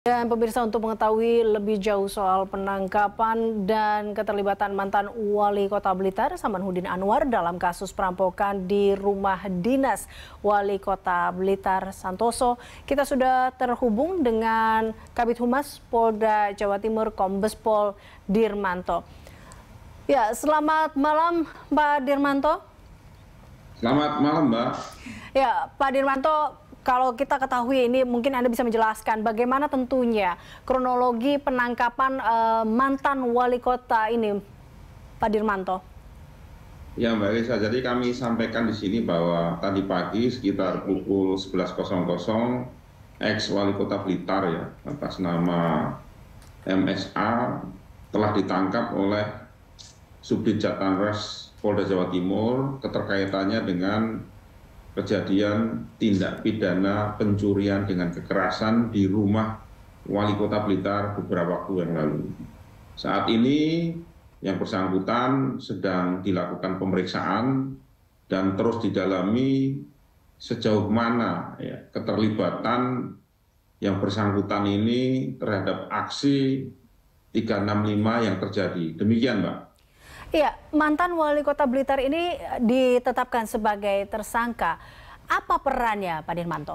Dan pemirsa, untuk mengetahui lebih jauh soal penangkapan dan keterlibatan mantan Wali Kota Blitar Samanhudin Anwar dalam kasus perampokan di rumah dinas Wali Kota Blitar Santoso, kita sudah terhubung dengan Kabid Humas Polda Jawa Timur Kombes Pol Dirmanto. Ya, selamat malam Pak Dirmanto. Selamat malam, Mbak. Ya, Pak Dirmanto, kalau kita ketahui ini, mungkin Anda bisa menjelaskan bagaimana tentunya kronologi penangkapan mantan wali kota ini, Pak Dirmanto. Ya, Mbak Risa, jadi kami sampaikan di sini bahwa tadi pagi sekitar pukul 11.00 ex wali kota Blitar ya atas nama MSA telah ditangkap oleh Subdit Jatanres Polda Jawa Timur keterkaitannya dengan kejadian tindak pidana pencurian dengan kekerasan di rumah Wali Kota Blitar beberapa waktu yang lalu. Saat ini yang bersangkutan sedang dilakukan pemeriksaan dan terus didalami sejauh mana ya, keterlibatan yang bersangkutan ini terhadap aksi 365 yang terjadi. Demikian, Mbak. Iya, mantan wali kota Blitar ini ditetapkan sebagai tersangka. Apa perannya, Pak Dirmanto?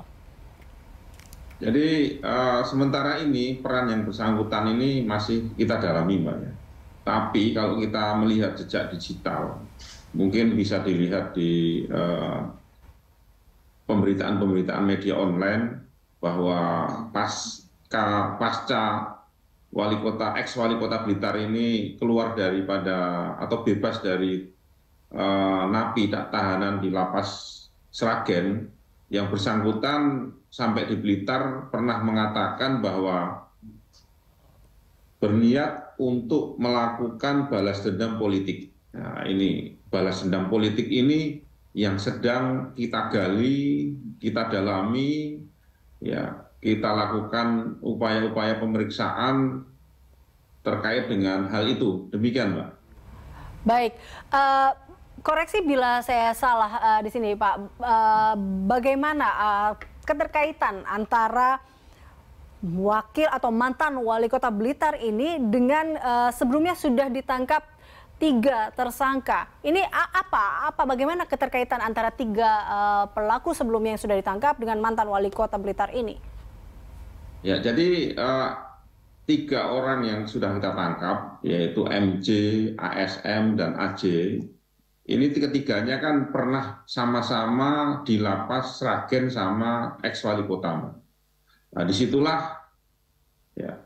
Jadi sementara ini peran yang bersangkutan ini masih kita dalami, Mbak. Ya. Tapi kalau kita melihat jejak digital, mungkin bisa dilihat di pemberitaan-pemberitaan media online bahwa pasca wali kota, ex wali kota Blitar ini keluar daripada atau bebas dari napi tahanan di lapas Sragen, yang bersangkutan sampai di Blitar pernah mengatakan bahwa berniat untuk melakukan balas dendam politik. Nah, ini balas dendam politik ini yang sedang kita gali, kita dalami, ya. Kita lakukan upaya-upaya pemeriksaan terkait dengan hal itu. Demikian, Mbak. Baik, koreksi bila saya salah di sini, Pak. Bagaimana keterkaitan antara wakil atau mantan wali kota Blitar ini dengan sebelumnya sudah ditangkap 3 tersangka? Ini bagaimana keterkaitan antara 3 pelaku sebelumnya yang sudah ditangkap dengan mantan wali kota Blitar ini? Ya, jadi 3 orang yang sudah kita tangkap, yaitu MJ, ASM, dan AJ, ini ketiganya kan pernah sama-sama di lapas Sragen sama ex wali kota. Nah, disitulah ya,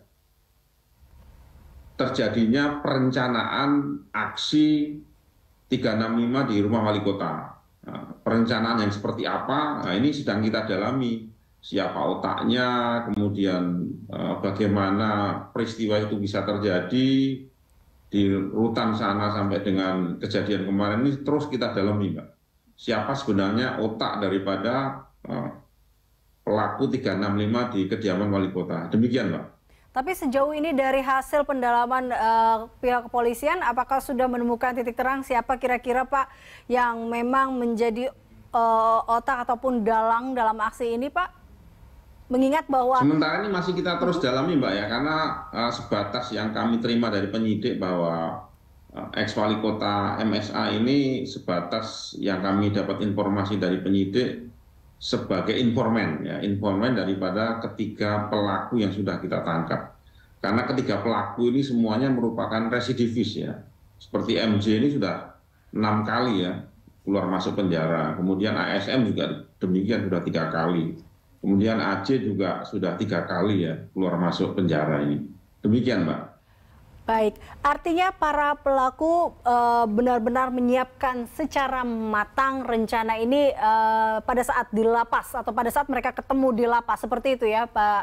terjadinya perencanaan aksi 365 di rumah wali kota. Nah, perencanaan yang seperti apa, nah, ini sedang kita dalami. Siapa otaknya, kemudian bagaimana peristiwa itu bisa terjadi di rutan sana sampai dengan kejadian kemarin ini terus kita dalami, Mbak. Siapa sebenarnya otak daripada pelaku 365 di kediaman wali kota. Demikian, Mbak. Tapi sejauh ini dari hasil pendalaman pihak kepolisian, apakah sudah menemukan titik terang siapa kira-kira, Pak, yang memang menjadi otak ataupun dalang dalam aksi ini, Pak? Mengingat bahwa sementara ini masih kita terus dalami, Mbak, ya, karena sebatas yang kami terima dari penyidik bahwa ex wali kota MSA ini sebatas yang kami dapat informasi dari penyidik sebagai informan, ya, informan daripada ketiga pelaku yang sudah kita tangkap. Karena ketiga pelaku ini semuanya merupakan residivis, ya. Seperti MJ ini sudah 6 kali ya keluar masuk penjara. Kemudian ASM juga demikian, sudah 3 kali. Kemudian AJ juga sudah 3 kali ya keluar masuk penjara ini. Demikian, Mbak. Baik, artinya para pelaku benar-benar menyiapkan secara matang rencana ini pada saat di lapas atau pada saat mereka ketemu di lapas, seperti itu ya, Pak?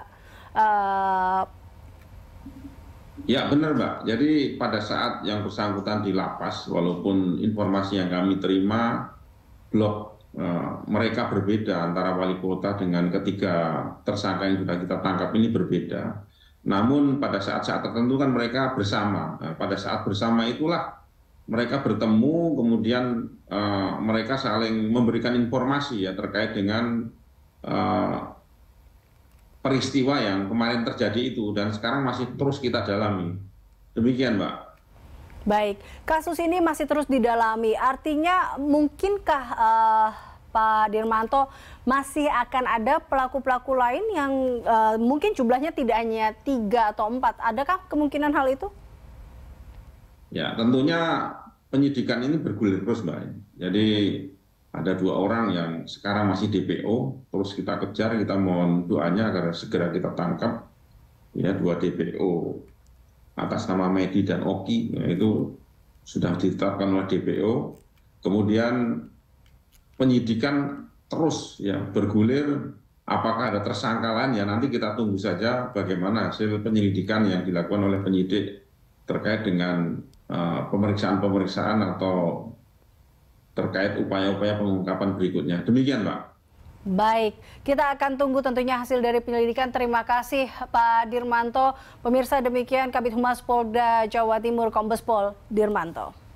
Ya, benar, Mbak. Jadi pada saat yang bersangkutan di lapas, walaupun informasi yang kami terima blok mereka berbeda, antara wali kota dengan ketiga tersangka yang sudah kita tangkap ini berbeda. Namun pada saat-saat tertentu kan mereka bersama. Nah, pada saat bersama itulah mereka bertemu, kemudian mereka saling memberikan informasi ya terkait dengan peristiwa yang kemarin terjadi itu dan sekarang masih terus kita dalami. Demikian, Mbak. Baik, kasus ini masih terus didalami. Artinya mungkinkah Pak Dirmanto masih akan ada pelaku-pelaku lain yang mungkin jumlahnya tidak hanya 3 atau 4? Adakah kemungkinan hal itu? Ya, tentunya penyidikan ini bergulir terus, Mbak. Jadi ada 2 orang yang sekarang masih DPO, terus kita kejar, kita mohon doanya agar segera kita tangkap. Ya, 2 DPO atas nama Medi dan Oki, itu sudah ditetapkan oleh DPO. Kemudian penyidikan terus ya bergulir, apakah ada tersangka lain, ya nanti kita tunggu saja bagaimana hasil penyelidikan yang dilakukan oleh penyidik terkait dengan pemeriksaan-pemeriksaan atau terkait upaya-upaya pengungkapan berikutnya. Demikian, Pak. Baik, kita akan tunggu tentunya hasil dari penyelidikan. Terima kasih Pak Dirmanto. Pemirsa, demikian Kabid Humas Polda Jawa Timur Kombes Pol Dirmanto.